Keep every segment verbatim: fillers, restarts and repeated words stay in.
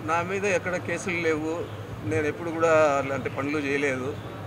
నా మీద ఎక్కడ కేసులు లేవు. నేను ఎప్పుడు కూడా అలాంటి పనులు చేయలేదు.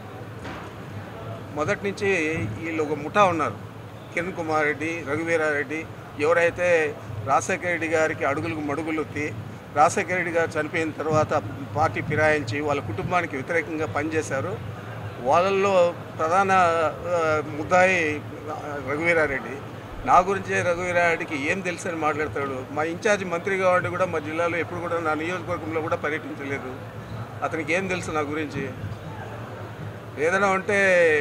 మొదటి నుంచి వీళ్ళు ఒక ముఠా ఉన్నారు. కిరణ్ కుమార్ రెడ్డి, రఘువీరారెడ్డి, ఎవరైతే రాజశేఖర రెడ్డి గారికి అడుగులకు మడుగులొత్తి రాజశేఖర రెడ్డి గారు చనిపోయిన తర్వాత పార్టీ ఫిరాయించి వాళ్ళ కుటుంబానికి వ్యతిరేకంగా పనిచేశారు. వాళ్ళల్లో ప్రధాన ముద్దాయి రఘువీరారెడ్డి. నా గురించే రఘువీరారెడ్డికి ఏం తెలుసు అని మాట్లాడతాడు. మా ఇన్ఛార్జ్ మంత్రిగా ఉండి కూడా మా జిల్లాలో ఎప్పుడు కూడా నా నియోజకవర్గంలో కూడా పర్యటించలేదు. అతనికి ఏం తెలుసు నా గురించి? ఏదైనా ఉంటే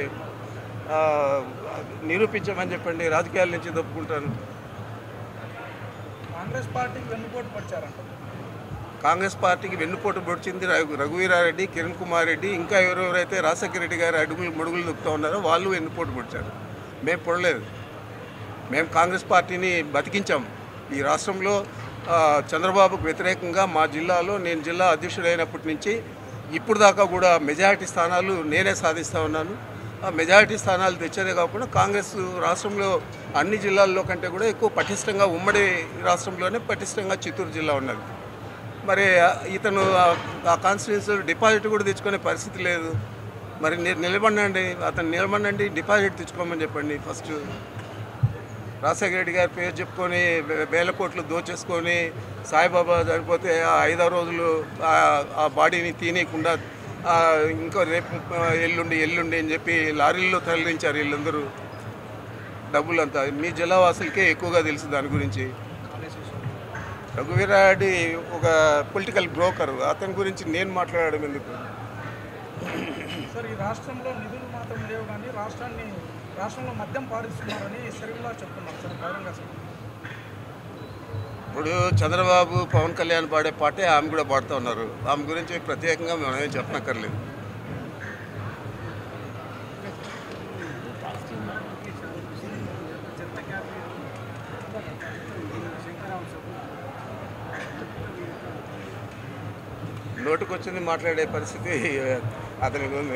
నిరూపించమని చెప్పండి, రాజకీయాల నుంచి తప్పుకుంటాను. కాంగ్రెస్ పార్టీకి వెన్నుపోటు పడిచారంట. కాంగ్రెస్ పార్టీకి వెన్నుపోటు పొడిచింది రఘువీరారెడ్డి, కిరణ్ కుమార్ రెడ్డి, ఇంకా ఎవరెవరైతే రాజశేఖర రెడ్డి గారు అడుగులు మడుగులు దొక్కుతూ ఉన్నారో వాళ్ళు వెన్నుపోటు పొడిచారు. మేము పొడలేదు. మేము కాంగ్రెస్ పార్టీని బతికించాం. ఈ రాష్ట్రంలో చంద్రబాబుకు వ్యతిరేకంగా మా జిల్లాలో నేను జిల్లా అధ్యక్షుడైనప్పటి నుంచి ఇప్పుడు దాకా కూడా మెజారిటీ స్థానాలు నేనే సాధిస్తూ ఉన్నాను. ఆ మెజారిటీ స్థానాలు తెచ్చేదే కాకుండా కాంగ్రెస్ రాష్ట్రంలో అన్ని జిల్లాల్లో కంటే కూడా ఎక్కువ పటిష్టంగా ఉమ్మడి రాష్ట్రంలోనే పటిష్టంగా చిత్తూరు జిల్లా ఉన్నది. మరి ఇతను ఆ కాన్స్టిట్యూన్సీ డిపాజిట్ కూడా తెచ్చుకునే పరిస్థితి లేదు. మరి నిలబడండి, అతను నిలబడండి, డిపాజిట్ తెచ్చుకోమని చెప్పండి. ఫస్ట్ రాజశేఖర రెడ్డి గారి పేరు చెప్పుకొని వేల కోట్లు దోచేసుకొని సాయిబాబా చనిపోతే ఆ ఐదారు రోజులు ఆ బాడీని తీనేయకుండా ఇంకో రేపు ఎల్లుండి ఎల్లుండి అని చెప్పి లారీల్లో తరలించారు వీళ్ళందరూ. డబ్బులంతా మీ జిల్లా వాసులకే ఎక్కువగా తెలుసు దాని గురించి. రఘువీరారెడ్డి ఒక పొలిటికల్ బ్రోకర్. అతని గురించి నేను మాట్లాడడం ఎందుకు? సార్, ఈ రాష్ట్రంలో నిధులు మాత్రం లేవు కానీ రాష్ట్రాన్ని రాష్ట్రంలో మద్యం పారిస్తున్నారని సరిగ్గా చెప్తున్నారు సార్ బహిరంగ. ఇప్పుడు చంద్రబాబు, పవన్ కళ్యాణ్ పాడే పాటే ఆమె కూడా పాడుతూ ఉన్నారు. ఆమె గురించి ప్రత్యేకంగా మేమేం చెప్పనక్కర్లేదు. నోటుకొచ్చింది మాట్లాడే పరిస్థితి అతనికి ఉంది.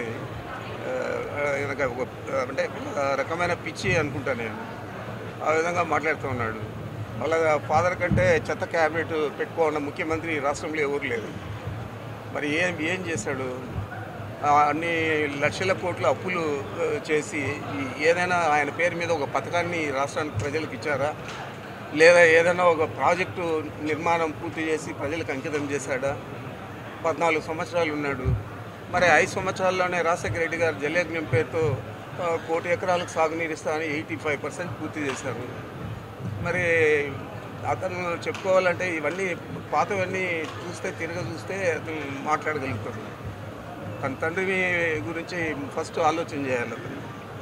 అంటే రకమైన పిచ్చి అనుకుంటా నేను. ఆ విధంగా మాట్లాడుతూ ఉన్నాడు. అలాగా ఫాదర్ కంటే చెత్త క్యాబినెట్ పెట్టుకోన్న ముఖ్యమంత్రి రాష్ట్రంలో ఎవరు లేరు. మరి ఏం ఏం చేశాడు? అన్ని లక్షల కోట్ల అప్పులు చేసి ఏదైనా ఆయన పేరు మీద ఒక పథకాన్ని రాష్ట్రానికి ప్రజలకు ఇచ్చారా? లేదా ఏదైనా ఒక ప్రాజెక్టు నిర్మాణం పూర్తి చేసి ప్రజలకు అంకితం చేశాడా? పద్నాలుగు సంవత్సరాలు ఉన్నాడు. మరి ఐదు సంవత్సరాల్లోనే రాజశేఖర రెడ్డి గారు జలయజ్ఞం పేరుతో కోటి ఎకరాలకు సాగునీరు ఇస్తామని ఎయిటీ ఫైవ్ పర్సెంట్ పూర్తి చేశారు. మరి అతను చెప్పుకోవాలంటే ఇవన్నీ పాతవన్నీ చూస్తే తిరగ చూస్తే అతను మాట్లాడగలుగుతాడు. తన తండ్రిని గురించి ఫస్ట్ ఆలోచన చేయాలి అతను.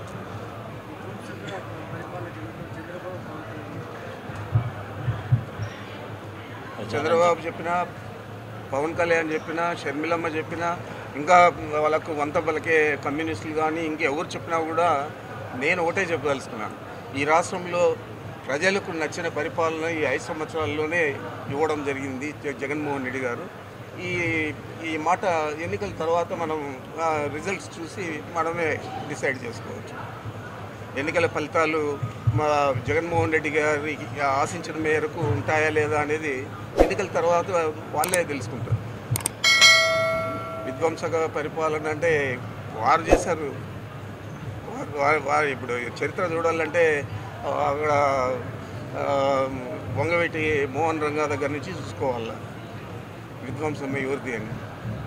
చంద్రబాబు చెప్పినా, పవన్ కళ్యాణ్ చెప్పినా, షర్మిలమ్మ చెప్పినా, ఇంకా వాళ్ళకు వంత పలికే కమ్యూనిస్టులు కానీ ఇంకెవరు చెప్పినా కూడా నేను ఒకటే చెప్పదలుచుకున్నాను. ఈ రాష్ట్రంలో ప్రజలకు నచ్చిన పరిపాలన ఈ ఐదు సంవత్సరాల్లోనే ఇవ్వడం జరిగింది జగన్మోహన్ రెడ్డి గారు. ఈ ఈ మాట ఎన్నికల తర్వాత మనం రిజల్ట్స్ చూసి మనమే డిసైడ్ చేసుకోవచ్చు. ఎన్నికల ఫలితాలు మా జగన్మోహన్ రెడ్డి గారి ఆశించిన మేరకు ఉంటాయా లేదా అనేది ఎన్నికల తర్వాత వాళ్ళే తెలుసుకుంటారు. విధ్వంసక పరిపాలన అంటే వారు చేశారు. వారు ఇప్పుడు చరిత్ర చూడాలంటే అక్కడ వంగవీటి మోహన్ రంగా దగ్గర నుంచి చూసుకోవాలి విధ్వంసం ఎవరిది అని.